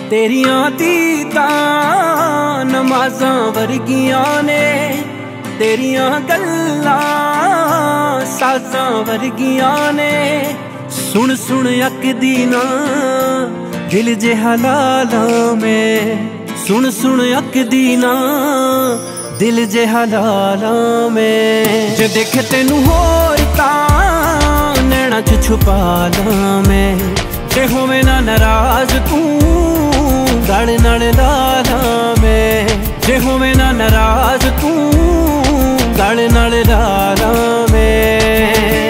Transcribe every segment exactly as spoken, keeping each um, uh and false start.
तेरियां दीदां नमाज़ां वर्गियां ने, तेरियां गल्लां साज़ां वर्गियां ने। सुन सुन अकदी ना दिल जिहा लालां में, सुन सुन अकदी ना दिल जिहा लालां में। जे देखे तेनू होर तां नैना च छुपा लां मैं, जे होवे ना नाराज तू गल नाल लालां मैं, जे होवे ना नाराज तू गल नाल लालां मैं।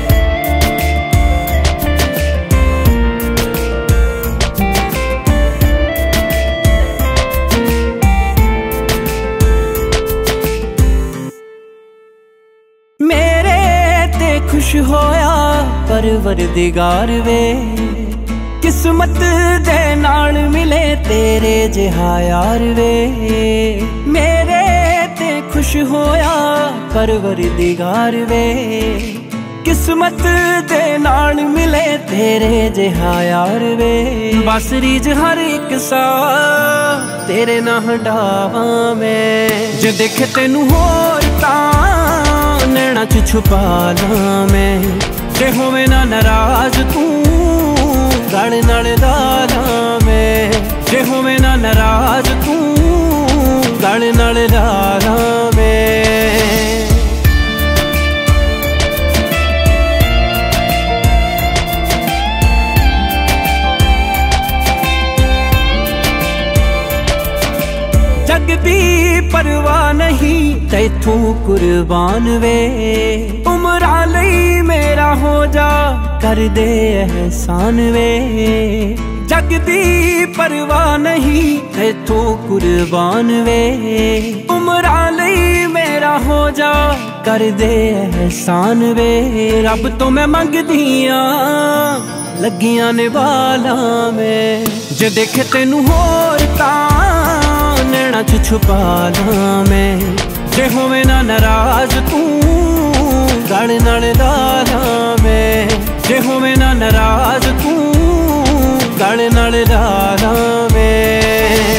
मेरे ते खुश होया परवरदिगार वे, किस्मत दे नाल मिले तेरे जिहा यार वे। मेरे ते खुश होया परवरदिगार वे, किस्मत दे नाल मिले तेरे जिहा यार वे। बस रीज हर एक सा तेरे ना हटावा मैं, जे देखे तेनू होर तां नैना च छुपा लां मैं, जे होवे ना नाराज तू गल नाल लालां मैं, जे होवे ना नाराज तू गल नाल लालां मैं। जग दी परवाह नहीं तैथू कुर्बान वे, उमरां लई मेरा हो जा कर दे एहसान वे। जग दी परवाह नहीं तैथू कुर्बान वे, उमरां लई मेरा हो जा कर दे एहसान वे। रब तो मैं मंगदियां लगियां ने बालां में, जे देखे तेनू होर तां नैना च छुपा लां मैं, जे होवे ना नाराज तू गल नाल लालां मैं, जे होवे ना नाराज तू गल नाल लालां मैं।